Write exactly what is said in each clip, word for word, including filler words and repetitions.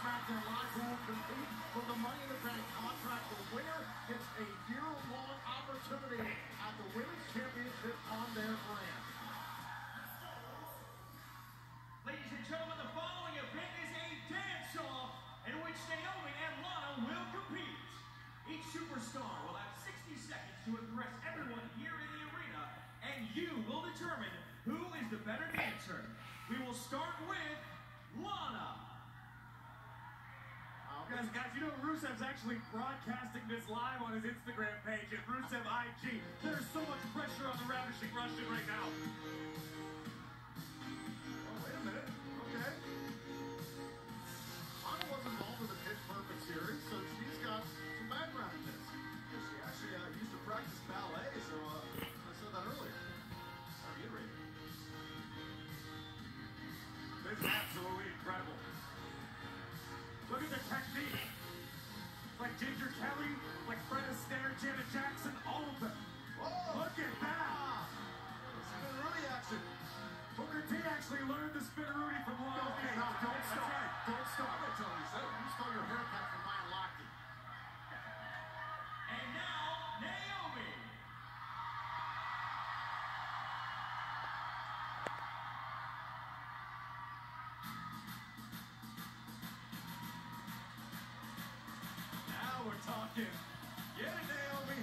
Smackdown Live who will compete for the Money in the Bank contract. The winner gets a year-long opportunity at the Women's Championship on their brand. Ladies and gentlemen, the following event is a dance-off in which Naomi and Lana will compete. Each superstar will have sixty seconds to impress everyone here in the arena, and you will determine who is the better dancer. We will start with Lana. Oh, guys, guys, you know Rusev's actually broadcasting this live on his Instagram page at Rusev I G. There's so much pressure on the Ravishing Russian right now. Oh, wait a minute. Okay. Lana was involved with the Pitch Perfect series, so she's got some background in this. She actually uh, used to practice ballet, so uh, I said that earlier. I reiterate. This is absolutely incredible. Look at the technique. Like Ginger Kelly, like Fred Astaire, Janet Jackson, all of them. Whoa! Look at that! Spinneroonie action. Booker T actually learned the spinneroonie from Lana. Okay, no, don't stop. Right. Don't stop. I'm gonna tell you something. You stole your haircut from Ryan Lochte. And now, Naomi. Now we're talking. Get it, Naomi.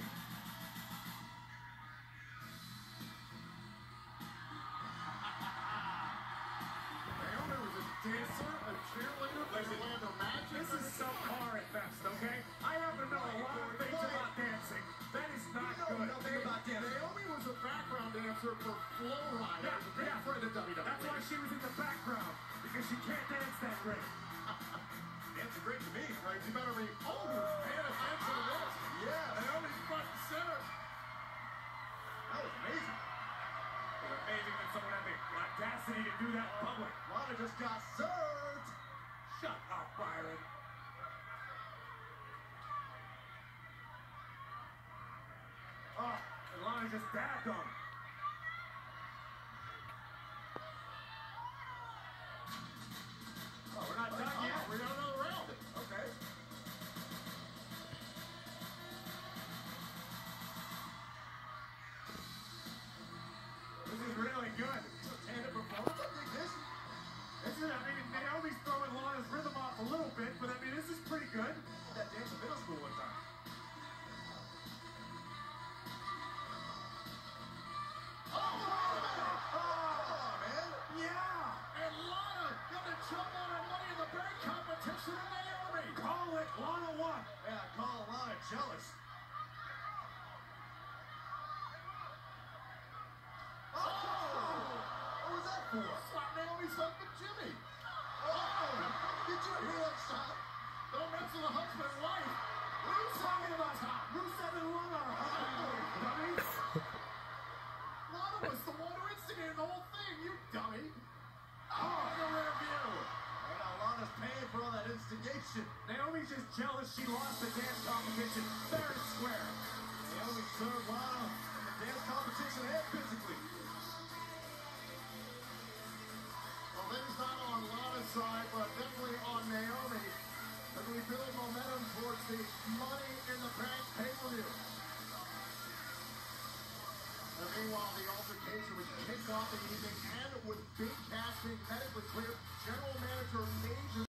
Naomi was a dancer, a cheerleader for Orlando Magic. This is subpar at best, okay? I happen to know a lot of things about dancing. That is not You know good. nothing about dancing. Naomi was a background dancer for Flow Rider. Yeah, She was a big yeah. friend of W W E. That's why she was in the background, because she can't dance that great. Dancing great to me, right? You better be older. Paying attention to this. Yeah, Naomi's front and center. That was amazing. It was amazing that someone had the audacity to do that in public. Lana just got served. Shut up, Byron. Oh, and Lana just dabbed him. Oh, we're not done Oh, yet. we got another round. Okay. This is really good. Tandem performance. I think this. This is, I mean, Naomi's throwing Lana's rhythm off a little bit, but I mean, this is pretty good. That dance in middle school one time. Oh, oh, man. Yeah. And Lana gonna jump on a Money in the Bank competition in Naomi. Call it. Lana won. Yeah, call Lana jealous. Oh! What was that for? Slap Naomi's husband, Jimmy. Oh! Did you hear that shot? Don't mess with a husband and wife. Who's talking about top? Rusev and Lana are husband and wife, Lana was the one who instigated the whole thing, you dummy. Oh, the rear view. And now Lana's paying for all that instigation. Naomi's just jealous she lost the dance competition fair and square. Naomi served Lana in the dance competition and physically. Well, things not on Lana's side, but definitely on Naomi as we build momentum towards the Money in the Bank pay-per-view. And meanwhile, the altercation was kicked off the evening and with big cash being medically cleared